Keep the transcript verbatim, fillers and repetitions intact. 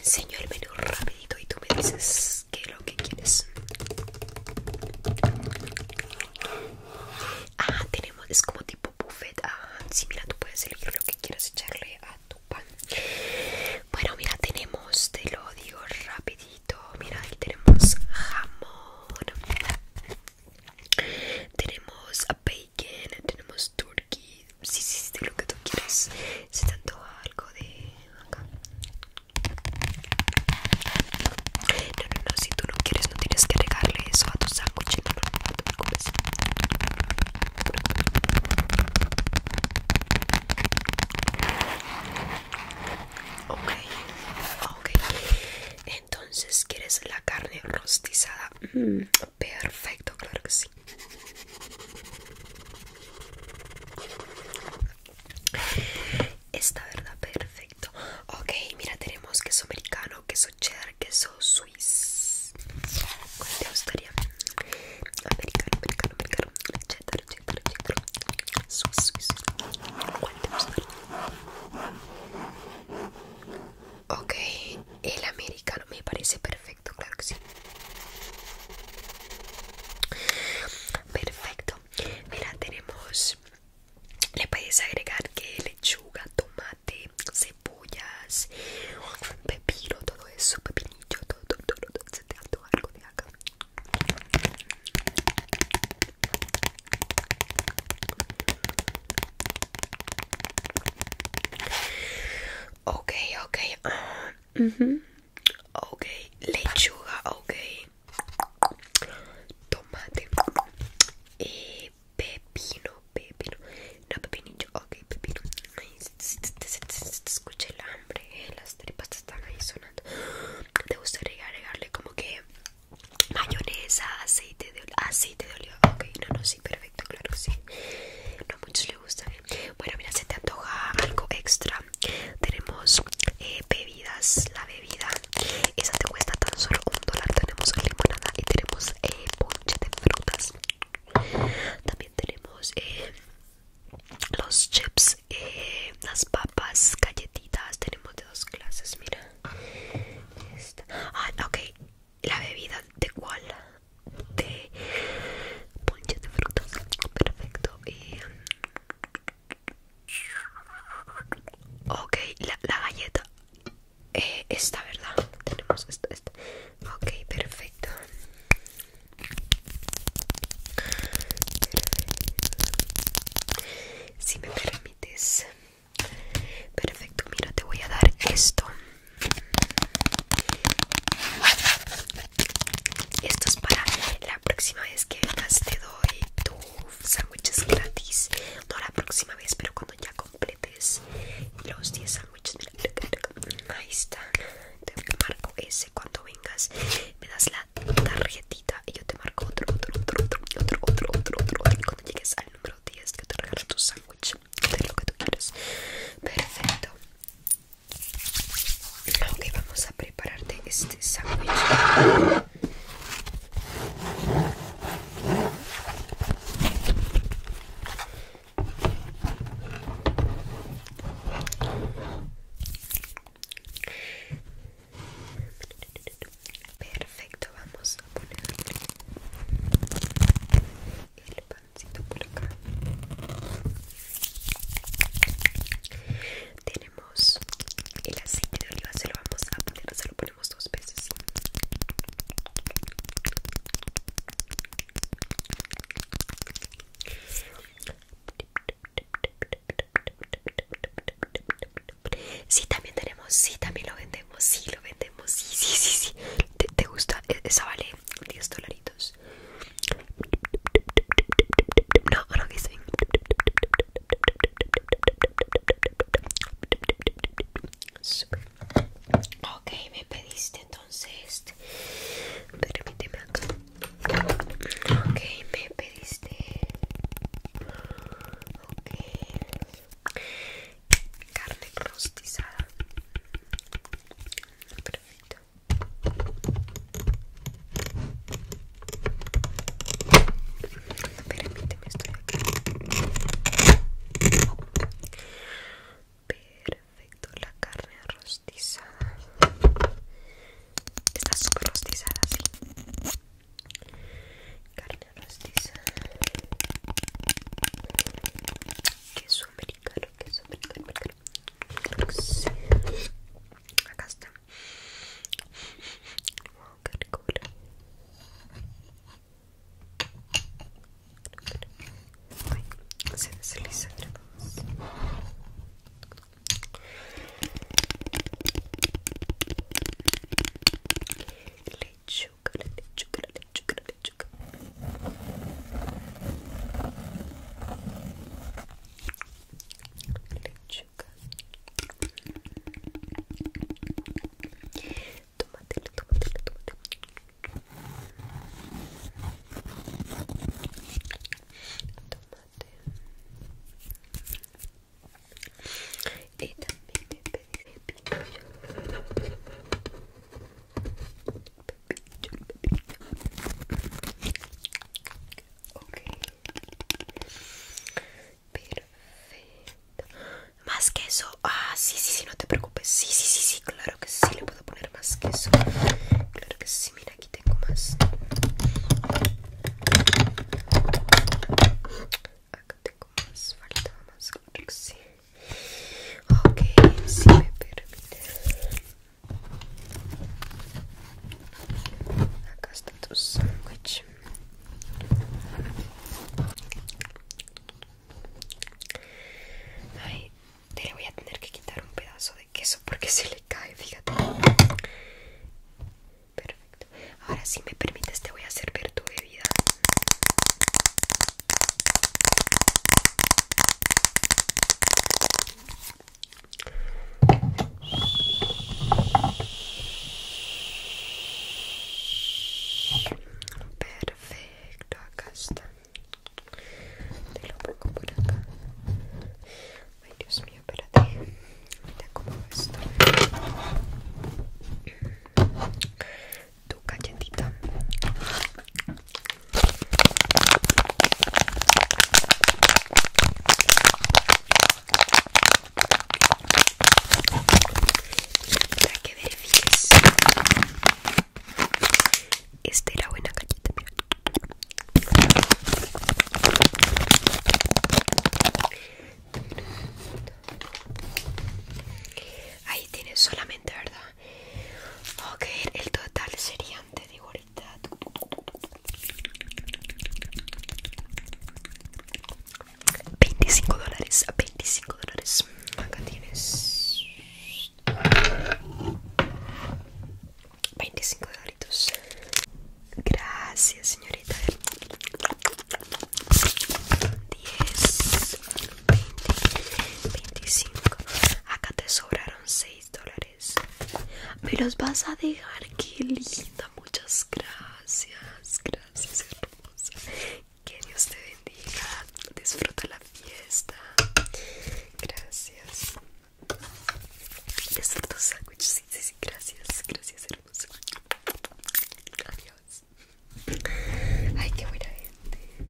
enseño el menú rapidito y tú me dices qué es lo que quieres. Ah, tenemos, es como tipo buffet. Ah, sí, mira, tú puedes elegir lo que quieras echarle a tu pan. Bueno, mira, tenemos, te lo digo rapidito. Mira, ahí tenemos jamón, tenemos bacon, tenemos turkey. Sí, sí, sí, de lo que tú quieras. Se te antoja algo de acá. No, no, no, si tú no quieres, no tienes que agregarle eso a tu sándwich. No, no, no te preocupes. Ok, ok. Entonces, ¿quieres la carne rostizada? Mm, perfecto, claro que sí. Está, ¿verdad? Perfecto. Ok, mira, tenemos queso americano, queso cheddar, queso suizo. ¿Cuál te gustaría? Americano, americano, americano. Cheddar, cheddar, cheddar. Suizo, suizo. ¿Cuál te gustaría? Ok, el americano me parece perfecto, claro que sí. Perfecto. Mira, tenemos, le puedes agregar que lechuga, tomate, cebollas, pepino, todo eso, pepinillo, todo, todo, todo, todo. Se te antoja algo de acá. Ok, ok. Uh, uh-huh. Ok, lechuga, ok. Tomate. Eh, pepino, pepino. No, pepinillo, ok, pepino. Ay, se, se, se, se, se te escucha el hambre, eh, las tripas te están ahí sonando. ¿Te gustaría agregarle como que mayonesa, aceite de oliva? Aceite de oliva, ok, no, no, sí, perfecto, claro que sí. No a muchos les gusta. ¿Eh? Bueno, mira, se te antoja algo extra. Tenemos eh, bebidas, la bebida, esa te cuesta tan solo un dólar. Tenemos limonada y tenemos eh, ponche de frutas. También tenemos eh, los chips, eh, las papas, galletitas. Tenemos de dos clases, mira. Esta. Ah, ok. La bebida, ¿de cuál? De ponche de frutas. Perfecto. Eh, ok, la, la galleta. Eh, esta, ¿verdad? Tenemos esta, esta. Ok, perfecto. Si me permites. Perfecto, mira, te voy a dar esto. Esto es para la próxima vez que vengas, te doy tu sándwiches gratis. No la próxima vez, pero cuando ya completes los diez sándwiches. Mira, ahí están. Te marco ese cuando vengas. Me das la tarjetita y yo te marco otro, otro, otro, otro, otro, otro, otro, otro, otro. Y cuando llegues al número diez, que te regalo tu sándwich de lo que tú quieras. Perfecto. Ok, vamos a prepararte este sándwich. Perfecto, vamos a ponerle el pancito por acá. Tenemos el aceite de oliva, se lo vamos a poner, se lo ponemos dos veces. Sí, también tenemos, sí, también lo vendemos, sí, lo vendemos, sí, sí, sí, sí. ¿Te, te gusta? Esa vale diez dolaritos. No, no, que estoy. Super. Ok, me pediste entonces. Permíteme acá. Ok, me pediste. Ok. Carne rostizada. Perfecto. Permíteme, estoy acá. Perfecto, la carne rostizada. no te preocupes. Sí, sí, sí, sí, claro que sí, le puedo poner más queso. Claro que sí, mira, aquí tengo más. Acá tengo más, falta más, claro que sí. Ok, si me permite. Acá está tu sándwich. Ay, te le voy a tener que quitar un pedazo de queso porque se le cae, fíjate. Perfecto. Ahora si me permites te voy a servir tu bebida. Perfecto, acá está. Te lo pongo por acá. Ay, Dios mío, espérate. Te acomodo esto. Tu galletita. Para que verifiques. Esta era buena galleta, mira. Ahí tienes solamente, ¿verdad? Ok, el total serían, te digo ahorita, veinticinco dólares, veinticinco dólares. Acá tienes veinticinco dolaritos. Gracias, señorita. diez, veinte, veinticinco. Acá te sobraron seis dólares. Me los vas a dejar, qué lindo.